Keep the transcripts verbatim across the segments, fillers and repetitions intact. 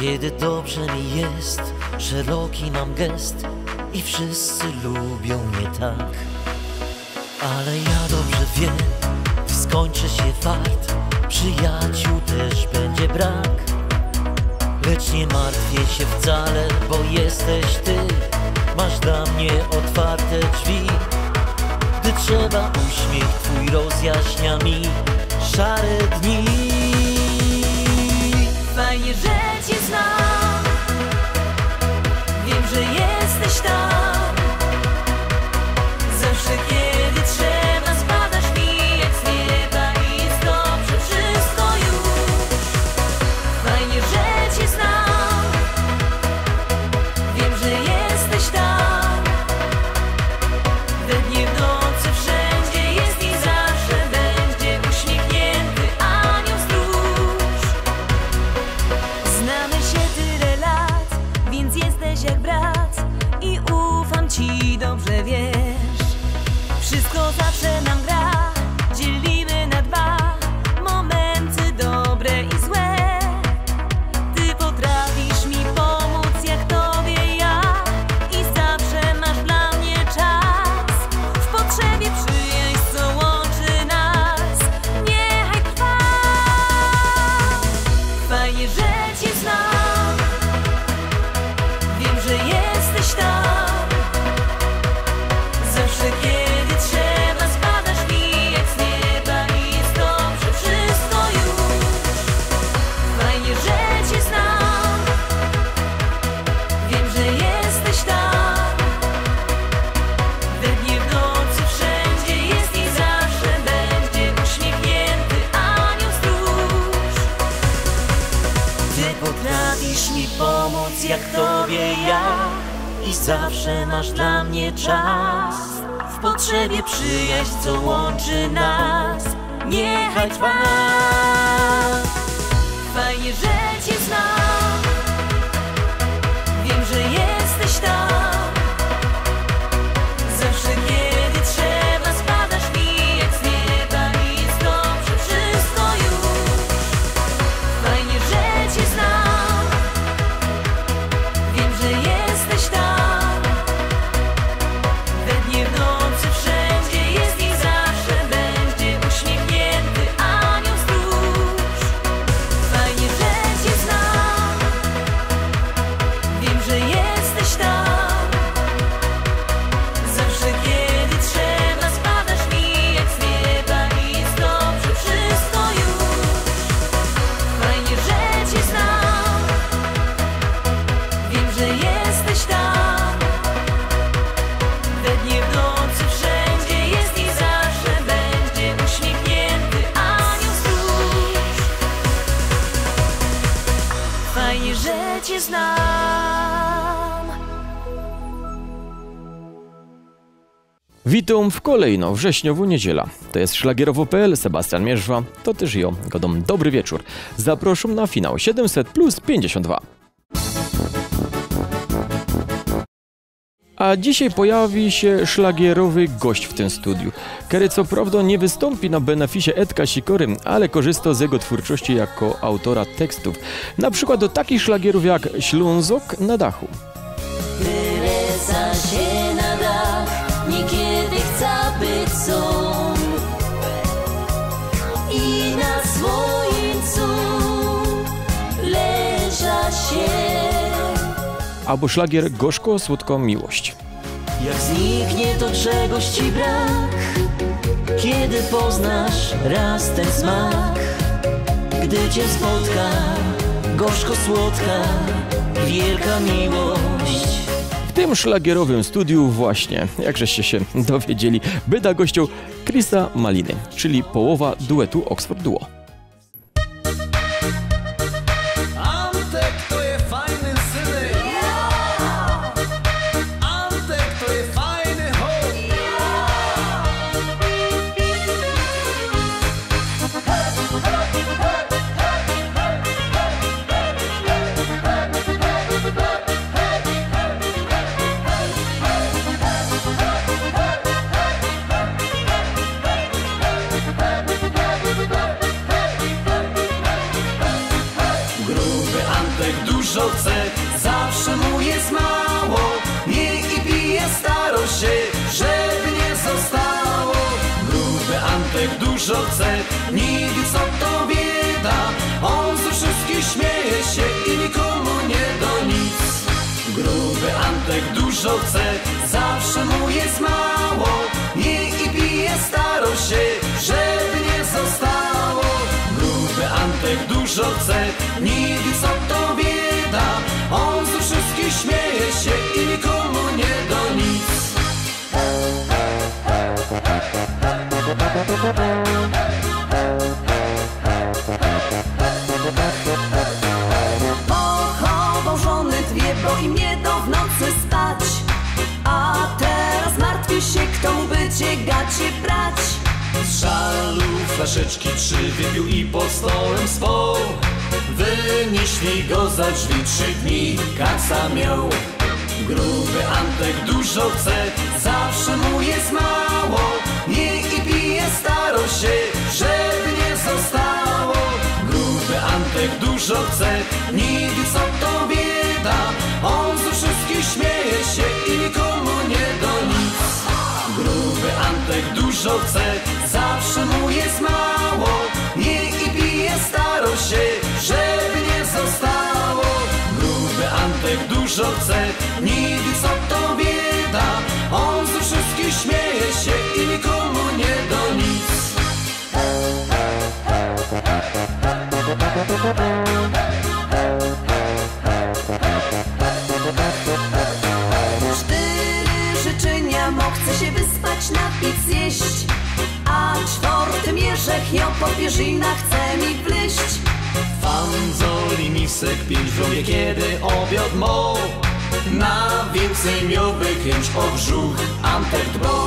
Kiedy dobrze mi jest, szeroki mam gest i wszyscy lubią mnie tak. Ale ja dobrze wiem, gdy skończy się fart, przyjaciół też będzie brak. Lecz nie martwię się wcale, bo jesteś ty, masz dla mnie otwarte drzwi. Gdy trzeba, uśmiech twój rozjaśnia mi szare dni. Fajnie, że cię znam, wiem, że jesteś tam. Zawsze kiedy trzeba, spadasz mi jak z nieba i jest dobrze wszystko już. Fajnie, że cię znam, wiem, że jesteś tam. We dnie, w nocy, wszędzie jest i zawsze będzie uśmiechnięty anioł stróż. Znamy się tyle lat, więc jesteś jak brat i ufam ci, dobrze wiesz. Wszystko zawsze nam gra, dzielimy na dwa, momenty dobre i złe. Ty potrafisz mi pomóc jak tobie ja i zawsze masz dla mnie czas. W potrzebie przyjaźń, co łączy nas, niechaj trwa. Fajnie, że cię znam, wiem, że jesteś tam. Zawsze kiedy trzeba, spadasz mi jak z nieba i jest dobrze wszystko już. Fajnie, że cię znam, wiem, że jesteś tam. We dnie, w nocy, wszędzie jest i zawsze będzie uśmiechnięty anioł stróż. Ty potrafisz mi pomóc jak tobie ja i zawsze masz dla mnie czas. W potrzebie przyjaźń, co łączy nas, niechaj trwa. Fajnie, że cię znam, wiem, że jesteś tam. Zawsze kiedy trzeba, spadasz mi jak z nieba i jest dobrze wszystko już. Fajnie, że cię znam, wiem, że jesteś tam. We dnie, w nocy, wszędzie jest i zawsze będzie uśmiechnięty anioł stróż. Fajnie, że cię znam, wiem, że jesteś tam. Zawsze kiedy trzeba, spadasz mi jak z nieba i jest dobrze wszystko już. Fajnie, że cię znam, wiem, że jesteś tam. We dnie, w nocy, wszędzie jest i zawsze będzie uśmiechnięty anioł stróż. Fajnie, że cię znam. Witam w kolejną wrześniową niedziela. To jest szlagierowo kropka p l, Sebastian Mierzwa, to też ja, godom dobry wieczór. Zapraszam na finał siedemset plus pięćdziesiąt dwa. A dzisiaj pojawi się szlagierowy gość w tym studiu, który co prawda nie wystąpi na beneficie Edka Sikory, ale korzysta z jego twórczości jako autora tekstów. Na przykład do takich szlagierów jak Ślązok na dachu. Wyleza się na dach, niekiedy chce być są i na słońcu leża się. Albo szlagier Gorzko, słodko, miłość. Jak zniknie to czegoś ci brak, kiedy poznasz raz ten smak. Gdy cię spotka gorzko słodka, wielka miłość. W tym szlagierowym studiu właśnie, jak żeście się dowiedzieli, byda gością Chrisa Maliny, czyli połowa duetu Oxford Duo. Antek to je fajny synek, Antek to je fajny hop. dużo chce, nie wie co to bieda. On ze wszystkich śmieje się i nikomu nie do nic. Gruby Antek dużo chce, zawsze mu jest mało. Je i pije, staro się, żeby nie zostało. Gruby Antek dużo chce, nie wie co to bieda. On ze wszystkich śmieje się i nikomu nie do nic. Pochował żony dwie, bo im nie do w nocy spać. A teraz martwi się, kto mu będzie gacie brać. Z żalu flaszeczki trzy wypił i pod stołem spał. Wynieśli go za drzwi, trzy dni kaca miał. Gruby Antek dużo chce, zawsze mu jest mało. Je i pije, staro się, żeby nie zostało. Gruby Antek dużo chce, nie wie co to bieda. On ze wszystkich śmieje się i nikomu nie do nic. Gruby Antek dużo chce, zawsze mu jest mało. Je i pije, staro się, żeby nie zostało. Gruby Antek dużo chce, nie wie co to bieda. On ze wszystkich śmieje się i nikomu nie do nic. Cztery życzenia mo, chce się wyspać, napić, zjeść. A czwartym jerzech ją po pierzinach chce mi wleść. Fanzoli misek pięć w rowie, kiedy obiad mo. Na więcej miałby chęć o brzuch Antek dbał.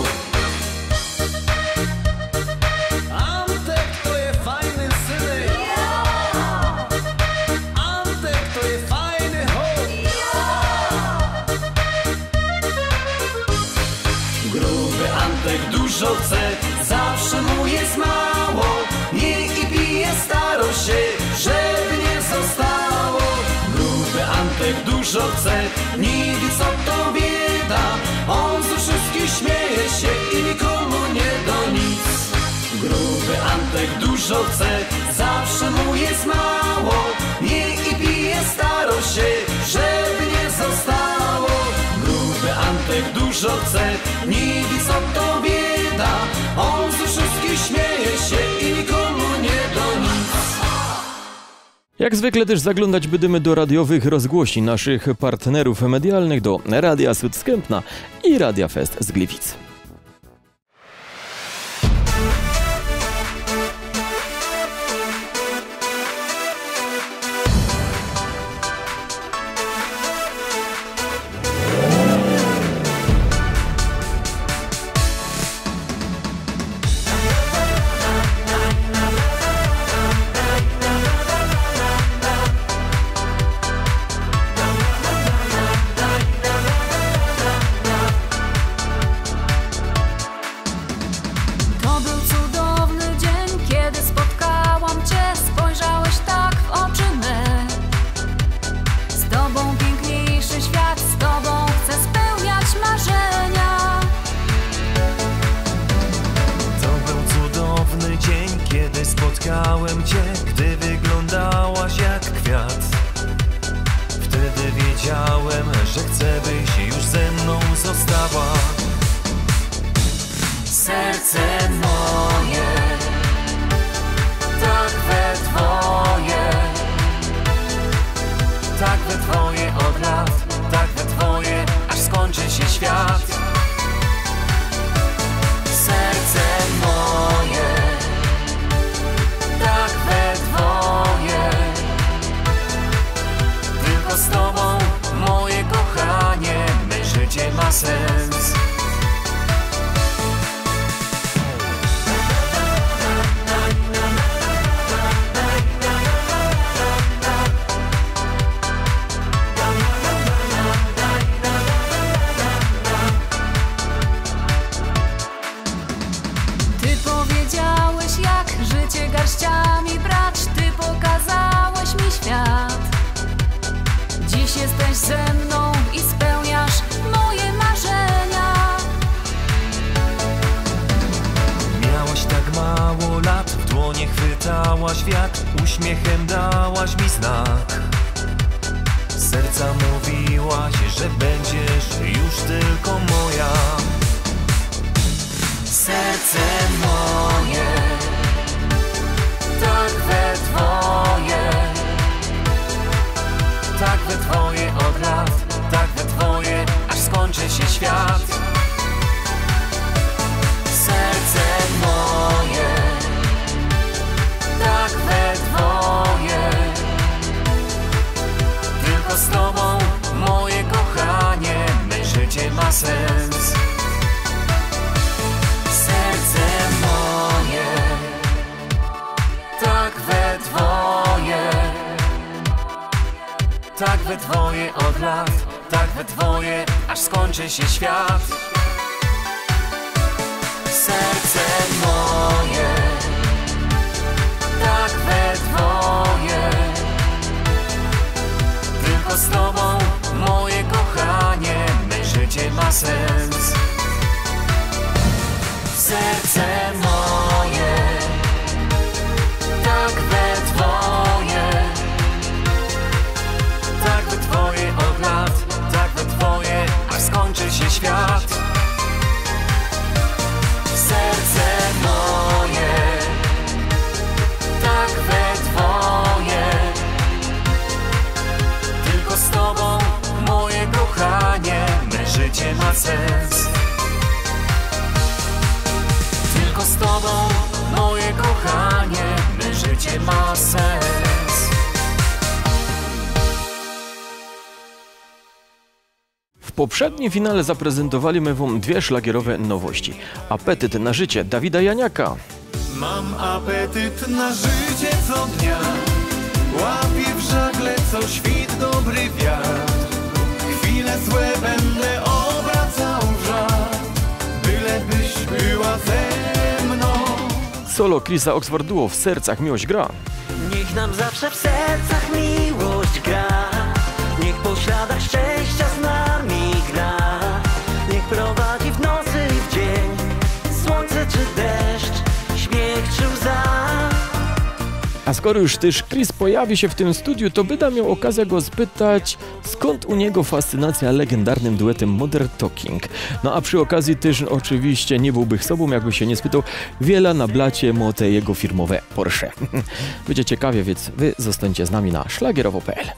Antek to jest fajny synek. Antek to jest fajny chłop. Gruby Antek dużo chce, zawsze mu jest mało. Je i pije, staro się, żeby nie zostało. Gruby Antek dużo chce, nie wie co to bieda. On ze wszystkich śmieje się i nikomu nie do nic. Gruby Antek dużo chce, zawsze mu jest mało. Je i pije, staro się, żeby nie zostało. Gruby Antek dużo chce, nie wie co to bieda. On ze wszystkich śmieje się i nikomu nie do nic. Jak zwykle też zaglądać będziemy do radiowych rozgłośni naszych partnerów medialnych, do Radia Sud z Kępna i Radia Fest z Gliwic. Spotkałem cię, gdy wyglądałaś jak kwiat. Wtedy wiedziałem, że chcę, byś już ze mną została. Serce moje, tak we twoje, Tak we twoje od lat, tak we twoje, aż skończy się świat. serce moje, tak we twoje. Tylko z tobą, moje kochanie, me życie ma sens. Zawiałaś wiatr, uśmiechem dałaś mi znak. Serca mówiłaś, że będziesz już tylko moja. Serce moje, tak we dwoje, tak we dwoje od lat, tak we dwoje, aż skończy się świat. Serce moje, tak we dwoje, tylko z tobą, moje kochanie, me życie ma sens. Serce moje, tak we dwoje, tak we dwoje od lat, tak we dwoje, aż skończy się świat. Serce moje, tak we dwoje, tylko z tobą, moje kochanie, me życie ma sens. Serce moje, tak we dwoje, tak we dwoje od lat, tak we dwoje, aż skończy się świat. Serce moje, tak we dwoje, tylko z tobą, moje kochanie, me życie ma sens. Tylko z tobą, moje kochanie, me życie ma sens. W poprzednim finale zaprezentowaliśmy wam dwie szlagierowe nowości. Apetyt na życie Dawida Janiaka. Mam apetyt na życie co dnia, łapię w żagle co świt dobry wiatr. Chwile złe będę obracał w żart, bylebyś była ze mną. Solo Chrisa Oxford Duo W sercach miłość gra. Niech nam zawsze w sercach miłość gra, niech po śladach szczęścia z nami gra, niech prowadzi w nocy i w dzień, słońce czy deszcz, śmiech czy łza. A skoro już też Chris pojawi się w tym studiu, to Byda miał okazję go spytać, skąd u niego fascynacja legendarnym duetem Modern Talking. No a przy okazji też oczywiście nie byłby sobą, jakby się nie spytał, wiele na blacie mo te jego firmowe Porsche. Będzie ciekawie, więc wy zostańcie z nami na szlagierowo kropka pe el.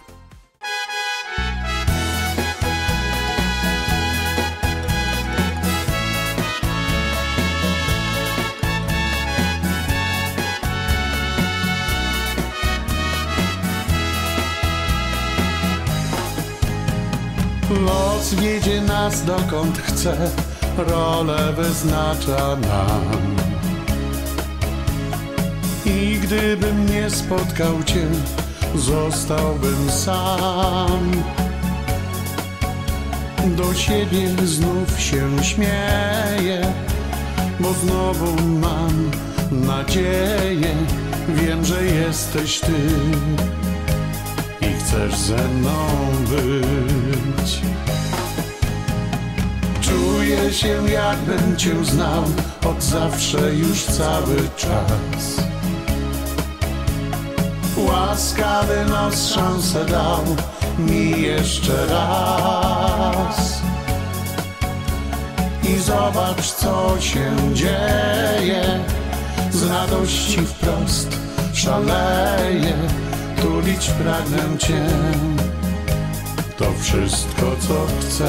Los wiedzie nas dokąd chce, rolę wyznacza nam. I gdybym nie spotkał cię, zostałbym sam. Do siebie znów się śmieję, bo znowu mam nadzieję. Wiem, że jesteś ty i chcesz ze mną być. Czuję się, jakbym cię znał od zawsze, już cały czas. Łaskawy nos szansę dał mi jeszcze raz. I zobacz, co się dzieje, z radości wprost szaleję. Tulić pragnę cię, to wszystko, co chcę.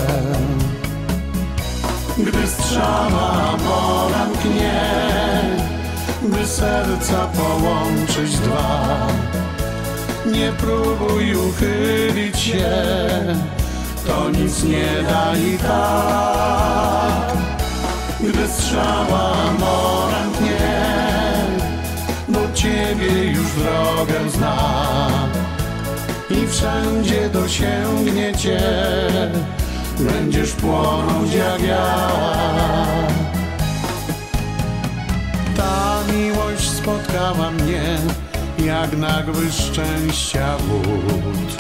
Gdy strzała pora mknie, by serca połączyć dwa, nie próbuj uchylić się, to nic nie da i tak. Gdy strzała pora mknie, do ciebie już drogę znam i wszędzie dosięgnie cię, będziesz płonąć jak ja. Ta miłość spotkała mnie jak nagły szczęścia łód.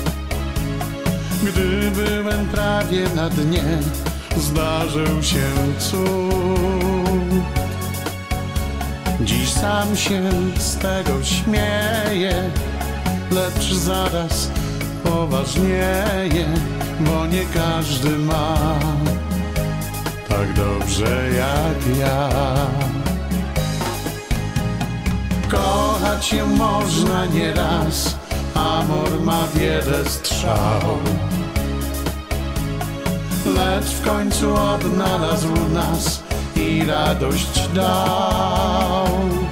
Gdy byłem prawie na dnie, zdarzył się cud. Dziś sam się z tego śmieję, lecz zaraz poważnieje, bo nie każdy ma tak dobrze jak ja. Kochać się można nieraz, amor ma wiele strzał, lecz w końcu odnalazł nas i radość dał.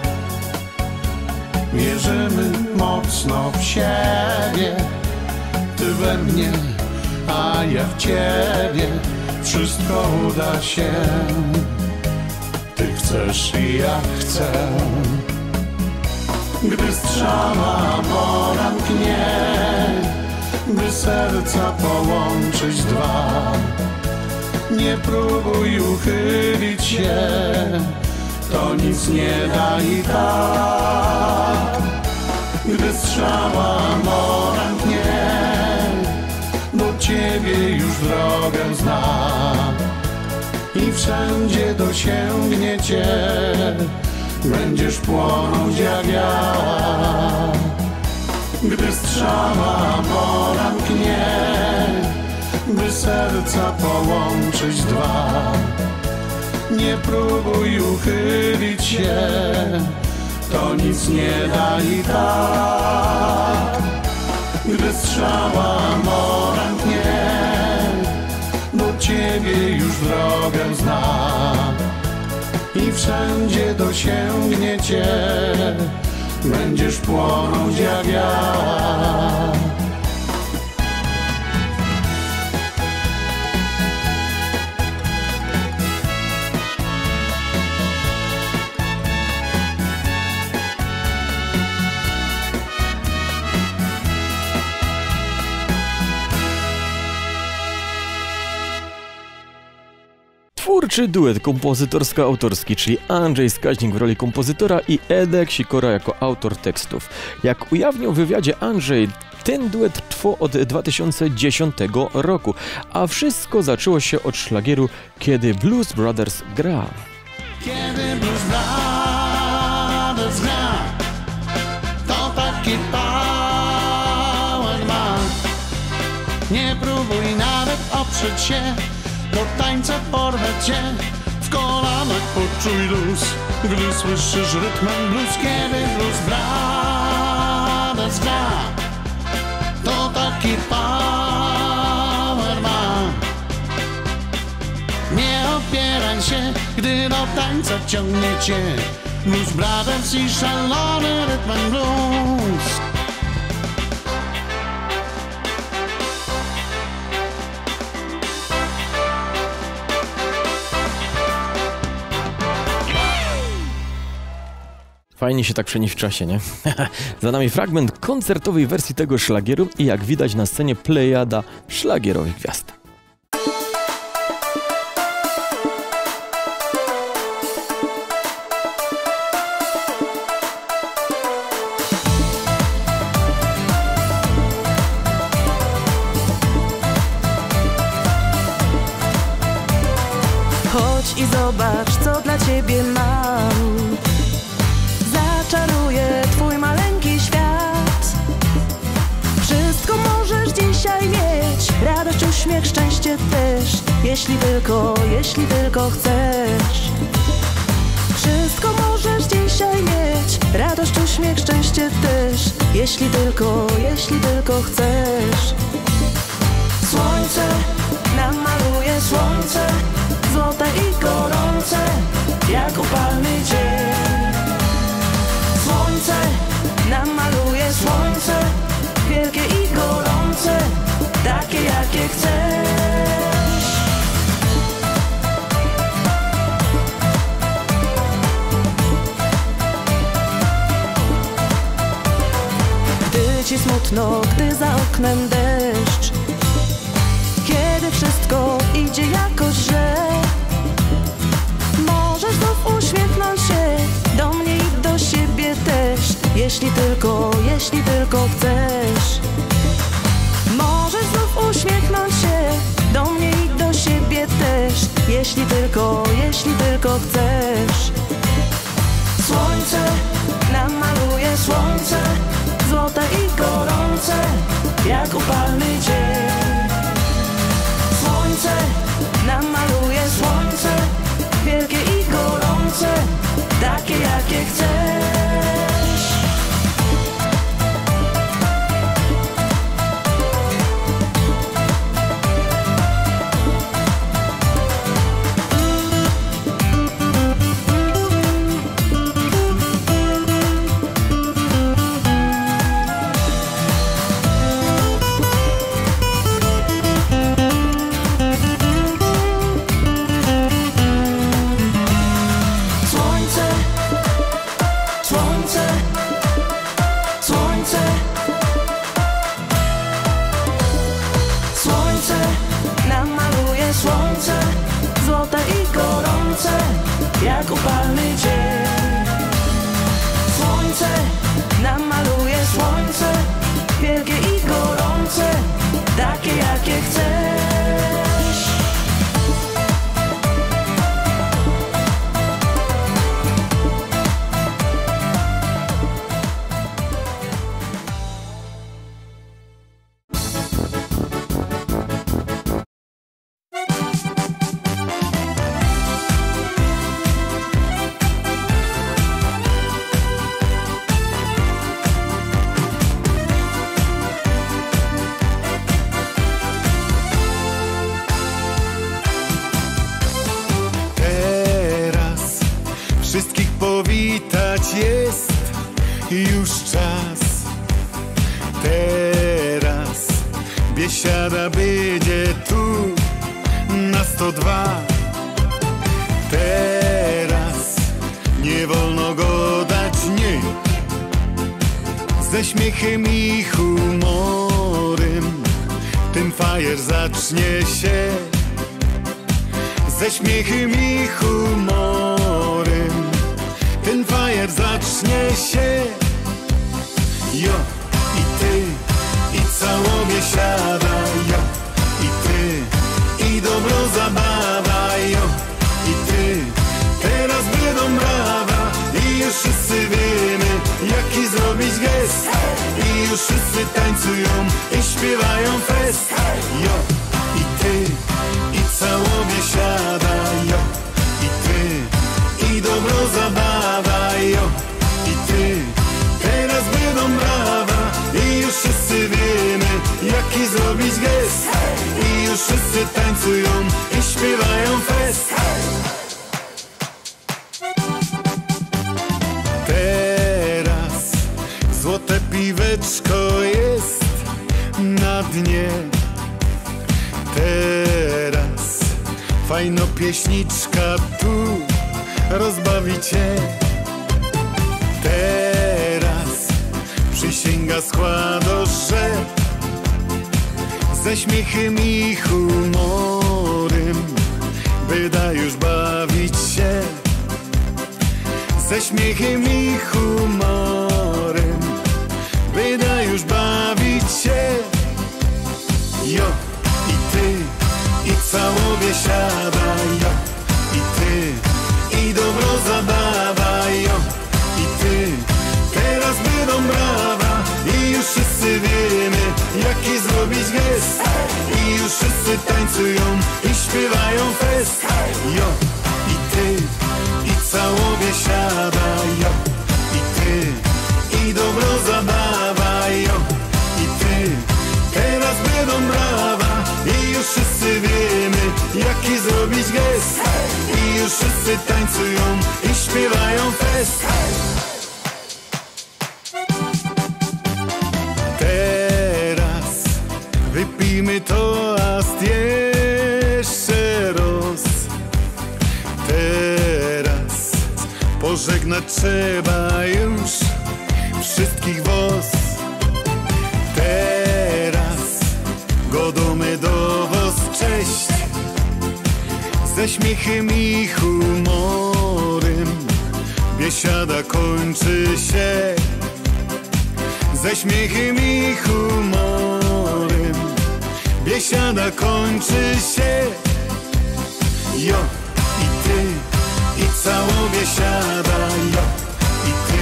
Wierzymy mocno w siebie, ty we mnie, a ja w ciebie. Wszystko uda się, ty chcesz i ja chcę. Gdy strzała amora mknie, by serca połączyć dwa, nie próbuj uchylić się, to nic nie da i tak. Gdy strzała amora mknie, do ciebie już drogę zna i wszędzie dosięgnie cię, będziesz płonąć jak ja. Gdy strzała amora mknie, by serca połączyć dwa, nie próbuj uchylić się, to nic nie da i tak. Gdy strzała amora mknie, do ciebie już drogę zna i wszędzie dosięgnie cię, będziesz płonąć jak ja. Twórczy duet kompozytorsko-autorski, czyli Andrzej Skaźnik w roli kompozytora i Edek Sikora jako autor tekstów. Jak ujawnił w wywiadzie Andrzej, ten duet trwał od dwa tysiące dziesiątego roku, a wszystko zaczęło się od szlagieru Kiedy Blues Brothers gra. Kiedy Blues Brothers gra, to taki power ma. Nie próbuj nawet oprzeć się, do tańca porwę cię, w kolanach poczuj luz, gdy słyszysz rytmem blues. Kiedy Blues Brothers gra, to taki power ma. Nie opieraj się, gdy do tańca ciągnie cię Blues Brothers i szalony rytmem blues. Fajnie się tak przenieść w czasie, nie? Za nami fragment koncertowej wersji tego szlagieru i jak widać na scenie plejada szlagierowych gwiazd. Chodź i zobacz, co dla ciebie mam. Zaczaruję twój maleńki świat. Wszystko możesz dzisiaj mieć, radość, uśmiech, szczęście też, jeśli tylko, jeśli tylko chcesz. Wszystko możesz dzisiaj mieć, radość, uśmiech, szczęście też, jeśli tylko, jeśli tylko chcesz. Słońce namaluje słońce, złote i gorące, jak upalny dzień. Słońce namaluje słońce, wielkie i gorące, takie jakie chcesz. Gdy ci smutno, gdy za oknem deszcz, kiedy wszystko idzie jakoś źle, możesz znów uśmiechnąć się do mnie i do siebie też, jeśli tylko, jeśli tylko chcesz. Możesz znów uśmiechnąć się do mnie i do siebie też, jeśli tylko, jeśli tylko chcesz. Słońce nam maluje, słońce złote i gorące, jak upalny dzień. Słońce nam maluje, słońce wielkie i gorące, takie jakie chcesz. Jak upalny dzień. Słońce nam maluje, słońce wielkie i gorące, takie jakie chcesz. Wszystkich powitać jest już czas. Teraz biesiada będzie tu na sto dwa. Teraz nie wolno go dać, nie. Ze śmiechem i humorem ten fajer zacznie się. Ze śmiechem i humorem ten fajer zacznie się. Jo, i ty, i całą biesiada, jo, i ty, i dobro zabawa, jo, i ty, teraz będą brawa. I już wszyscy wiemy, jaki zrobić gest. I już wszyscy tańcują i śpiewają fest. Jo, i ty, i całą biesiada, jo, i ty, i dobro zabawa, jo, i ty, teraz będą brawa. I już wszyscy wiemy, jaki zrobić gest. I już wszyscy tańcują i śpiewają fest. Teraz złote piweczko jest na dnie. Teraz fajno pieśniczka tu rozbawi cię. Teraz przysięga składa, że ze śmiechem i humorem wyda już bawić się. Ze śmiechem i humorem wyda już bawić się. Jo, i ty, i całą biesiada, jo, i ty, i dobro zabawa, jo, i ty, teraz będą brawa. I już wszyscy wiemy, jaki zrobić gest. I już wszyscy tańcują i śpiewają fest. Jo, i ty, i całą biesiada, jo, i ty, i dobro zabawa, jo, i ty, teraz będą brawa. I już wszyscy wiemy, jaki zrobić gest. I już wszyscy tańcują i śpiewają fest. Teraz wypijmy toast jeszcze raz. Teraz pożegnać trzeba już wszystkich was. Teraz godomy do was, cześć. Ze śmiechem i humorem biesiada kończy się. Ze śmiechem i humorem biesiada kończy się. Jo, i ty, i całą biesiada, jo,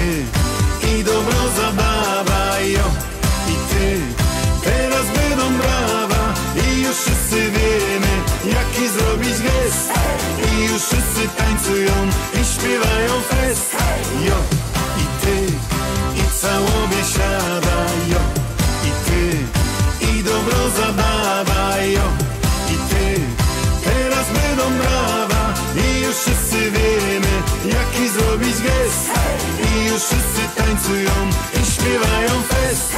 ty, i dobro zabawa, jo, i ty. Teraz będą brawa i już wszyscy wiemy, jaki zrobić gest. I już wszyscy tańcują i śpiewają fest. Jo, i ty, i cała biesiada, jo, i ty, i dobro zabawa, jo, i ty. Teraz będą brawa i już wszyscy wiemy, jaki zrobić gest. I już wszyscy tańcują i śpiewają fest.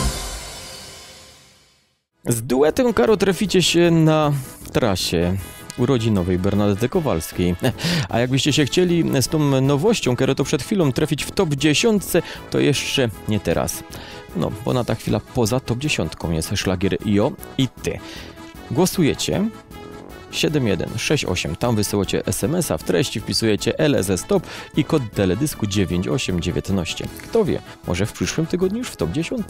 Z duetem Karo traficie się na trasie urodzinowej Bernadety Kowalskiej. A jakbyście się chcieli z tą nowością, Karo to przed chwilą trafić w top dziesięć, to jeszcze nie teraz. No, bo na ta chwila poza top dziesięć jest szlagier Jo i Ty. Głosujecie siedem jeden sześć osiem, tam wysyłacie es em es a, w treści wpisujecie L S S Top i kod teledysku dziewięć osiem jeden dziewięć. Kto wie, może w przyszłym tygodniu już w top dziesięć.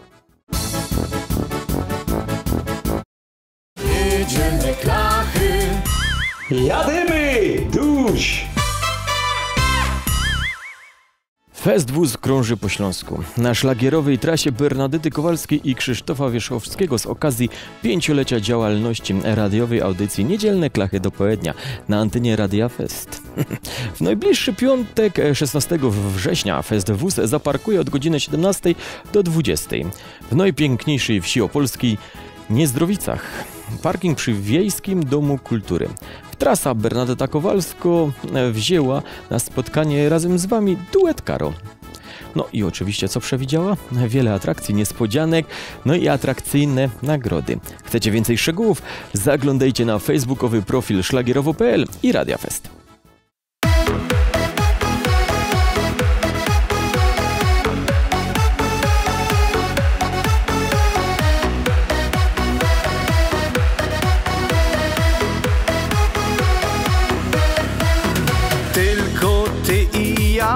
Jedziemy klachy. Jadymy! Duś! Festwóz krąży po Śląsku. Na szlagierowej trasie Bernadety Kowalskiej i Krzysztofa Wierzchowskiego z okazji pięciolecia działalności radiowej audycji Niedzielne Klachy do Południa na antenie Radia Fest. W najbliższy piątek, szesnastego września, Festwóz zaparkuje od godziny siedemnastej do dwudziestej w najpiękniejszej wsi opolskiej Niezdrowicach. Parking przy Wiejskim Domu Kultury. Trasa Bernadeta Kowalsko wzięła na spotkanie razem z wami duet Karo. No i oczywiście co przewidziała? Wiele atrakcji, niespodzianek, no i atrakcyjne nagrody. Chcecie więcej szczegółów? Zaglądajcie na facebookowy profil szlagierowo kropka p l i Radia Fest. Tylko ty i ja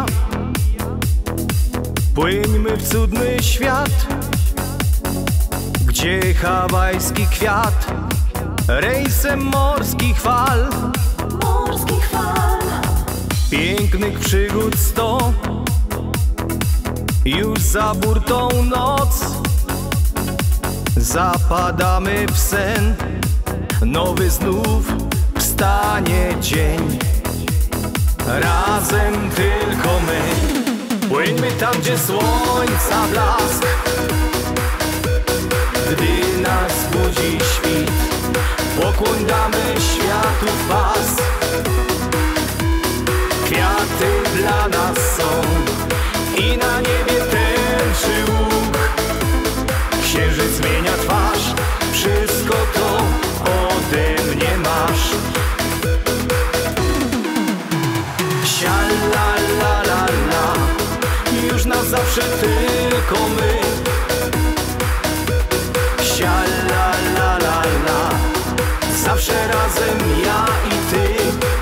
płyńmy w cudny świat, gdzie hawajski kwiat rejsem morskich fal, Morskich fal. pięknych przygód sto, już za burtą noc. Zapadamy w sen, nowy znów wstanie dzień. Razem tylko my, płyńmy tam, gdzie słońca blask. Gdy nas budzi świt, pokłoń damy światu pas. Kwiaty dla nas są i na niebie tęczy łuk. Księżyc zmienia twarz, wszystko to ode mnie masz. Sia la la la la, już na zawsze tylko my. Sia la la la la, zawsze razem ja i ty.